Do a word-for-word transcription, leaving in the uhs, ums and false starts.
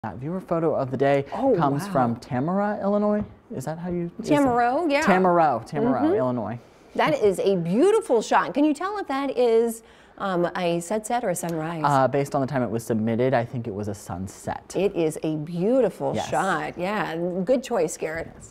That viewer photo of the day Oh, comes wow. from Tamara, Illinois. Is that how you? Tamaro, yeah. Tamaro, Tamaro, mm-hmm. Illinois. That is a beautiful shot. Can you tell if that is um, a sunset or a sunrise? Uh, based on the time it was submitted, I think it was a sunset. It is a beautiful yes. shot. Yeah, good choice, Garrett.